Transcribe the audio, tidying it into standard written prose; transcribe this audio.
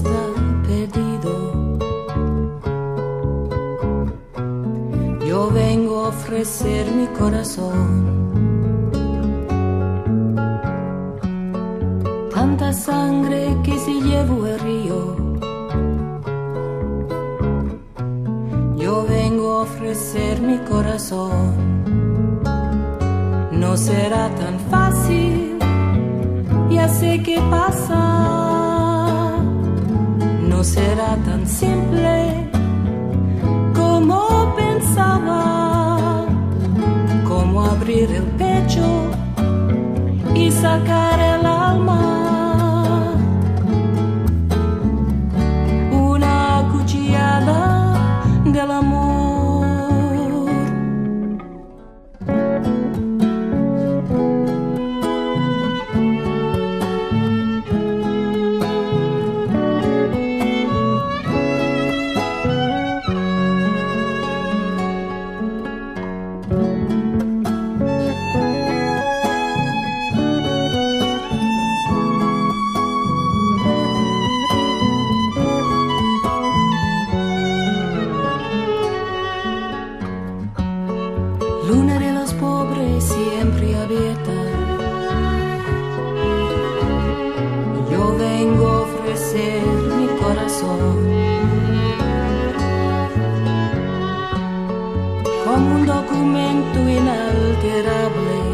está perdido. Yo vengo a ofrecer mi corazón. Tanta sangre que se llevó el río. Yo vengo a ofrecer mi corazón. No será tan fácil, ya sé qué pasa. No será tan simple como pensaba, como abrir el pecho y sacar el alma. Una cuchillada del amor. Luna de los pobres siempre abierta. Yo vengo a ofrecer mi corazón como un documento inalterable.